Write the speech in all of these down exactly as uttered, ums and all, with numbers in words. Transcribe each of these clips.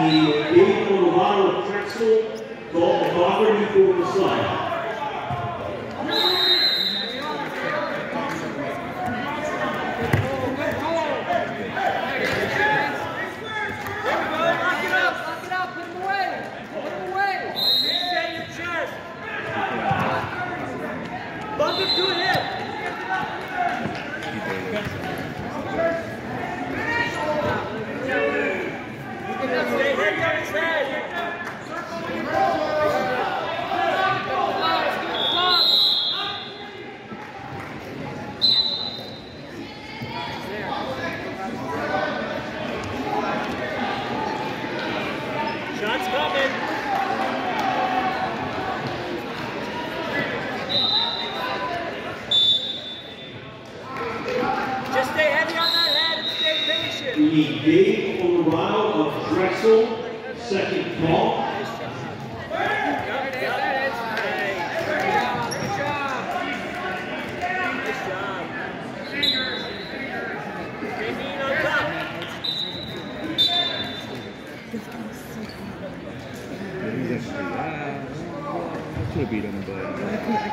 game on the bottom of Drexel, called the Father before the slide. The game on the bottom of Drexel, second ball. Could have beat him, but I could have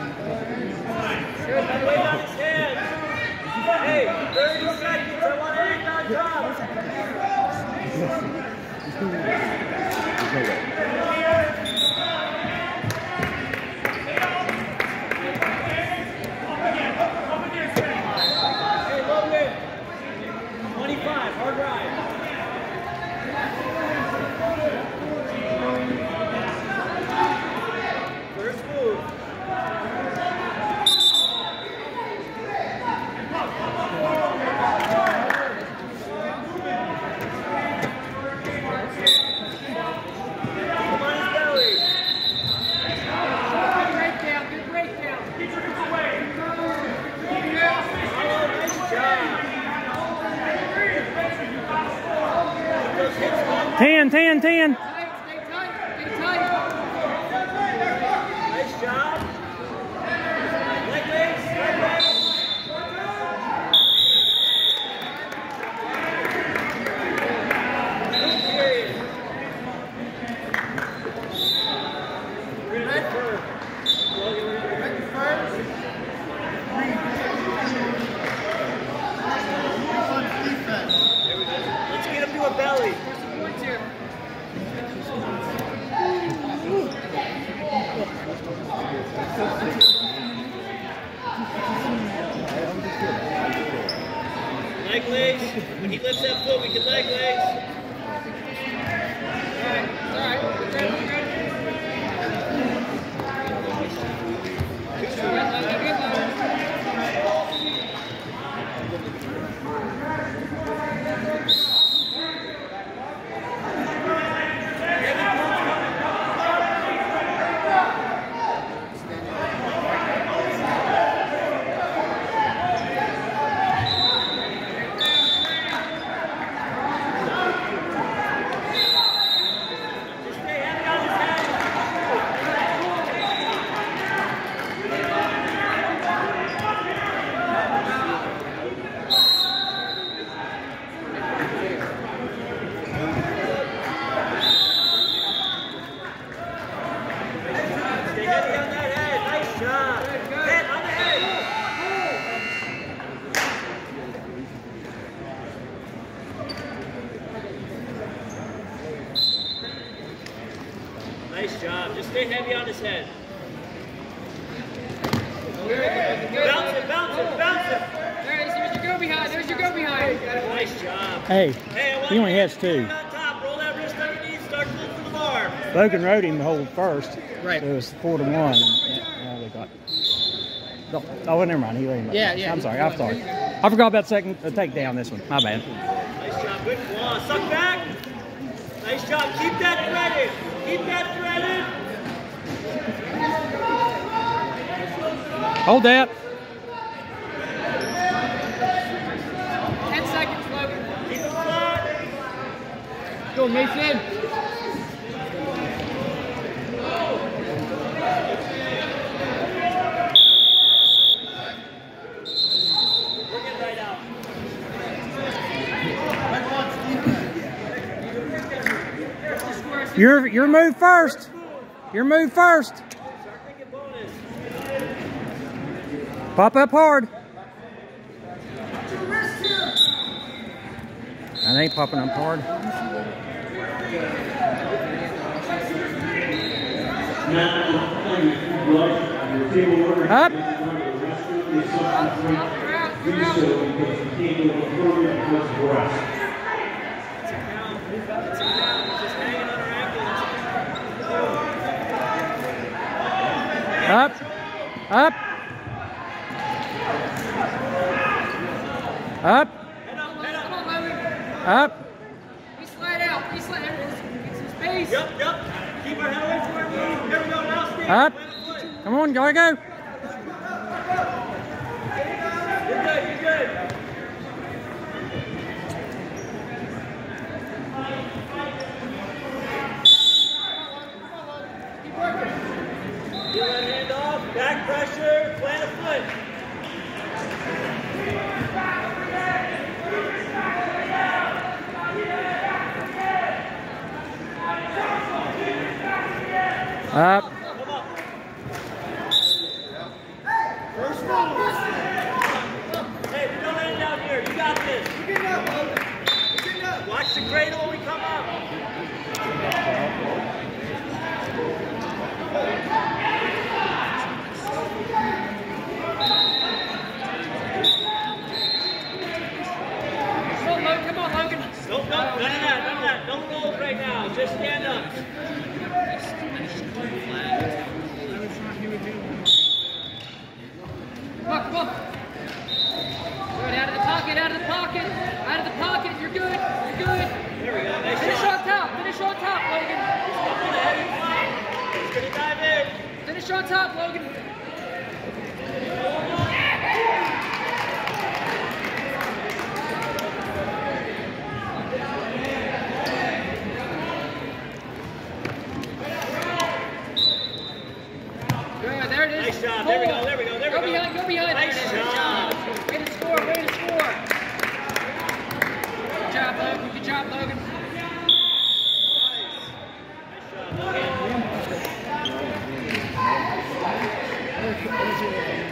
beat him. Hey, thirty seconds. I want to hit on top. There's no way. Hey, Logan. twenty-five, hard ride. First move. Ten, ten, ten. Stay tight, stay tight. Nice job. Leg legs, leg legs. Period. Red first. Red first. There we go. Let's get him to a belly. Leg legs. When he lifts that foot, we can leg legs. Alright, alright. We're good, we're good. Nice job. Just stay heavy on his head. Bounce it, bounce it, bounce it. There it is. There's your go behind. There's your go behind. Nice job. Hey, hey he only has two. On top. Roll that wrist underneath. Start to look for the bar. Logan rode him the whole first. Right. So it was four to one. And now they got. Oh, never mind. He let him. Yeah, yeah. I'm sorry. I'm sorry. I forgot about second uh, takedown this one. My bad. Nice job. Good claw. Suck back. Nice job. Keep that threaded. Keep that threaded. Hold that. Ten seconds, Logan. Keep it flat. Go, Mason. Your your move first. Your move first. Pop up hard. I ain't popping up hard. Up. Up. Up. Up. Up. We slide out. We slide out. Get some space. Yep, yep. Keep our head away from our move. There we go. Now stand. Up. Come on, go, go. You're good, you're good. Keep working. Get that hand off. Back pressure. Plant a foot. Up. First move. Hey, we don't end down here. You got this. Watch the cradle when we come up. Come on, Logan. Come on, Logan. Nope, nope. None of that. None of that. No rolls right now. Just stand up. Come on, come on. Good, out of the pocket, out of the pocket. Out of the pocket, you're good, you're good. There we go. Nice Finish shot. on top, finish on top, Logan. He's gonna dive in. Finish on top, Logan. Good, there it is. Nice job. There we go. There we go. There we Go go. behind, go behind. Nice There it is. Good job. job. Way to score, way to score. Good job, Logan. Good job, Logan. Nice job, Logan.